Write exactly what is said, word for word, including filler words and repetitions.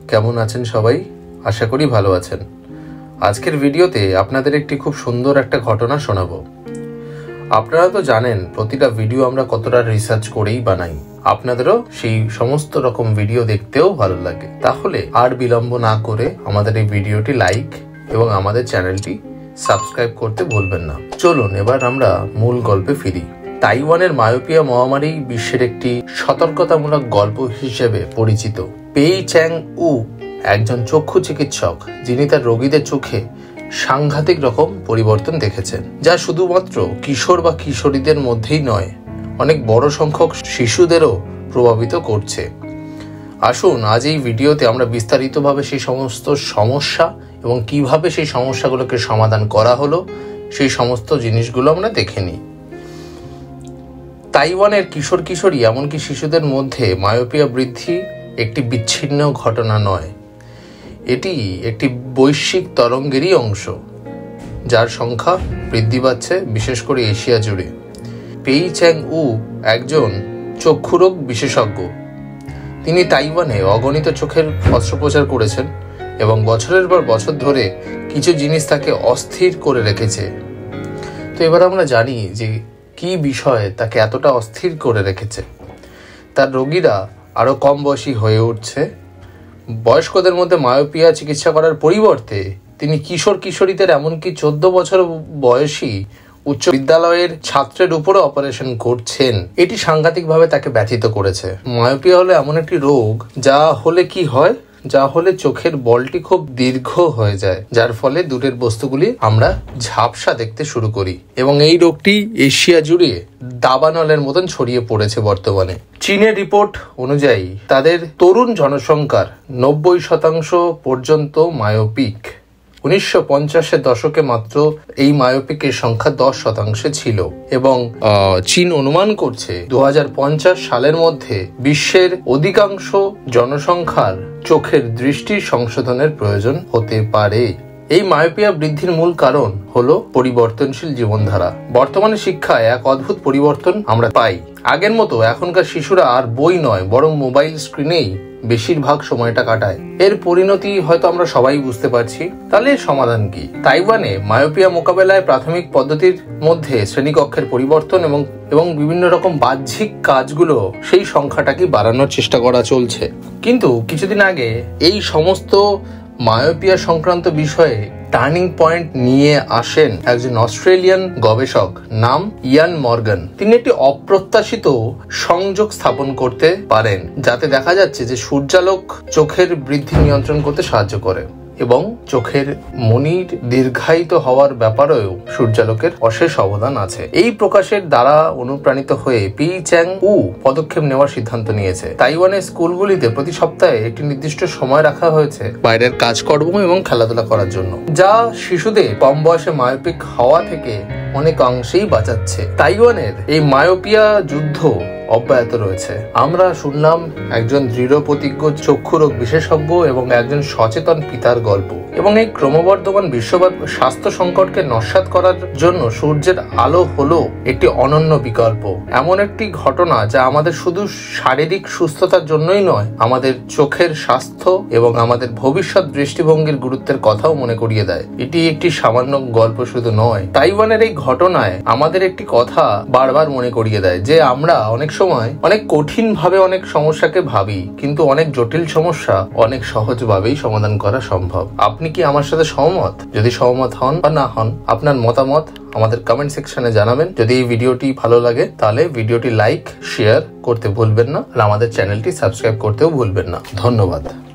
কেমন আছেন সবাই? আশা করি ভালো আছেন। আজকের ভিডিওতে আপনাদের একটি খুব সুন্দর একটা ঘটনা শোনাবো। আপনারা তো জানেন প্রতিটা ভিডিও আমরা কতটা রিসার্চ করেই বানাই, আপনাদেরও সেই সমস্ত রকম ভিডিও দেখতেও ভালো লাগে। তাহলে আর বিলম্ব না করে আমাদের এই ভিডিওটি লাইক এবং আমাদের চ্যানেলটি সাবস্ক্রাইব করতে ভুলবেন না। চলুন এবার আমরা মূল গল্পে ফিরি। তাইওয়ানের মায়োপিয়া মহামারী বিশ্বের একটি সতর্কতামূলক গল্প হিসেবে পরিচিত। পেই চ্যাং উ একজন চক্ষু চিকিৎসক, যিনি তার রোগীদের চোখে সাংঘাতিক রকম পরিবর্তন দেখেছেন, যা শুধুমাত্র কিশোর বা কিশোরীদের মধ্যেই নয়, অনেক বড় সংখ্যক শিশুদেরও প্রভাবিত করছে। আসুন আজ এই ভিডিওতে আমরা বিস্তারিতভাবে সেই সমস্ত সমস্যা এবং কিভাবে সেই সমস্যাগুলোকে সমাধান করা হলো সেই সমস্ত জিনিসগুলো আমরা দেখে নিই। তাইওয়ানের কিশোর কিশোরী এমনকি শিশুদের মধ্যে মায়োপিয়া বৃদ্ধি একটি বিচ্ছিন্ন ঘটনা নয়, এটি একটি বৈশ্বিক তরঙ্গেরই অংশ, যার সংখ্যা বৃদ্ধি পাচ্ছে বিশেষ করে এশিয়া জুড়ে। পেই চ্যাং উ একজন চক্ষুরোগ বিশেষজ্ঞ। তিনি তাইওয়ানে অগণিত চোখের অস্ত্রোপচার করেছেন এবং বছরের পর বছর ধরে কিছু জিনিস তাকে অস্থির করে রেখেছে। তো এবার আমরা জানি যে কি বিষয়ে তাকে এতটা অস্থির করে রেখেছে। তার রোগীরা আরো কম বয়সী হয়ে উঠছে। বয়স্কদের মধ্যে মায়োপিয়া চিকিৎসা করার পরিবর্তে তিনি কিশোর কিশোরীদের এমনকি চোদ্দ বছর বয়সী উচ্চ বিদ্যালয়ের ছাত্রের উপরে অপারেশন করছেন। এটি সাংঘাতিকভাবে তাকে ব্যথিত করেছে। মায়োপিয়া হলো এমন একটি রোগ যা হলে কি হয়, যা হলে চোখের বলটি খুব দীর্ঘ হয়ে যায়, যার ফলে দূরের বস্তুগুলি আমরা ঝাপসা দেখতে শুরু করি এবং এই রোগটি এশিয়া জুড়ে দাবানলের মতন ছড়িয়ে পড়েছে বর্তমানে। চীনের রিপোর্ট অনুযায়ী তাদের তরুণ জনসংখ্যার নব্বই শতাংশ পর্যন্ত মায়োপিক। উনিশশো পঞ্চাশের দশকে মাত্র এই মায়োপিকের সংখ্যা দশ শতাংশে ছিল এবং চীন অনুমান করছে দু হাজার পঞ্চাশ সালের মধ্যে বিশ্বের অধিকাংশ জনসংখ্যার চোখের দৃষ্টি সংশোধনের প্রয়োজন হতে পারে। এই মায়োপিয়া বৃদ্ধির মূল কারণ হলো পরিবর্তনশীল জীবনধারা। বর্তমানে শিক্ষায় এক অদ্ভুত পরিবর্তন আমরা পাই। আগের মতো এখনকার শিশুরা আর বই নয়, বরং মোবাইল স্ক্রিনেই বেশিরভাগ সময়টা কাটায়। এর পরিণতি হয়তো আমরা সবাই বুঝতে পারছি। তাহলে এর সমাধান কি? তাইওয়ানে মায়োপিয়া মোকাবেলায় প্রাথমিক পদ্ধতির মধ্যে শ্রেণীকক্ষের পরিবর্তন এবং এবং বিভিন্ন রকম বাহ্যিক কাজগুলো সেই সংখ্যাটাকে বাড়ানোর চেষ্টা করা চলছে। কিন্তু কিছুদিন আগে এই সমস্ত মায়োপিয়া সংক্রান্ত বিষয়ে টার্নিং পয়েন্ট নিয়ে আসেন একজন অস্ট্রেলিয়ান গবেষক, নাম ইয়ান মর্গান। তিনি একটি অপ্রত্যাশিত সংযোগ স্থাপন করতে পারেন, যাতে দেখা যাচ্ছে যে সূর্যালোক চোখের বৃদ্ধি নিয়ন্ত্রণ করতে সাহায্য করে এবং চোখের মনির দীর্ঘায়িত হওয়ার ব্যাপারেও সূর্যালোকের অশেষ অবদান আছে। এই প্রকাশের দ্বারা অনুপ্রাণিত হয়ে পেই চ্যাং উ পদক্ষেপ নেওয়ার সিদ্ধান্ত নিয়েছে। তাইওয়ানের স্কুলগুলিতে প্রতি সপ্তাহে একটি নির্দিষ্ট সময় রাখা হয়েছে বাইরের কাজকর্ম এবং খেলাধুলা করার জন্য, যা শিশুদের কম বয়সে মায়োপিক হওয়া থেকে অনেক অংশেই বাঁচাচ্ছে। তাইওয়ানের এই মায়োপিয়া যুদ্ধ অব্যাহত রয়েছে। আমরা শুনলাম একজন দৃঢ় প্রতিজ্ঞ চক্ষুরোগ বিশেষজ্ঞ এবং একজন সচেতন পিতার গল্প, এবং এই ক্রমবর্ধমান বিশ্বব্যাপী স্বাস্থ্য সংকটকে নস্যাৎ করার জন্য সূর্যের আলো হলো একটি অনন্য বিকল্প। এমন একটি ঘটনা যা আমাদের শুধু শারীরিক সুস্থতার জন্যই নয়, আমাদের চোখের স্বাস্থ্য এবং আমাদের ভবিষ্যৎ দৃষ্টিভঙ্গির গুরুত্বের কথাও মনে করিয়ে দেয়। এটি একটি সামান্য গল্প শুধু নয়, তাইওয়ানের এই ঘটনায় আমাদের একটি কথা বারবার মনে করিয়ে দেয় যে আমরা অনেক সময় অনেক কঠিন ভাবে অনেক সমস্যাকে ভাবি, কিন্তু অনেক জটিল সমস্যা অনেক সহজভাবেই সমাধান করা সম্ভব। আপনি কি আমার সাথে সহমত? যদি সহমত হন বা না হন, আপনার মতামত আমাদের কমেন্ট সেকশনে জানাবেন। যদি এই ভিডিওটি ভালো লাগে তাহলে ভিডিওটি লাইক শেয়ার করতে ভুলবেন না, আর আমাদের চ্যানেলটি সাবস্ক্রাইব করতেও ভুলবেন না। ধন্যবাদ।